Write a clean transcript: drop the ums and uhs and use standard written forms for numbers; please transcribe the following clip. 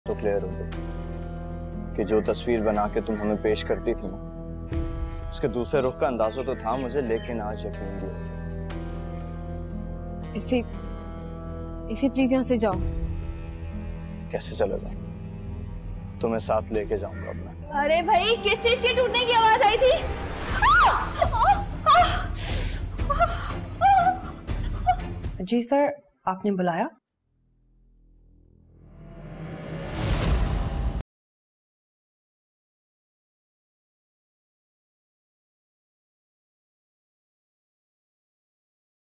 तो क्लियर हो गई कि जो तस्वीर बना के तुम हमें पेश करती थी ना, उसके दूसरे रुख का अंदाजा तो था मुझे, लेकिन आज यकीन भी हो गया। इफी प्लीज यहाँ से जाओ। कैसे चले जाऊं? तुम्हें साथ लेके जाऊंगा अब मैं। अरे भाई, किस चीज के टूटने की आवाज आई थी? जी सर, आपने बुलाया?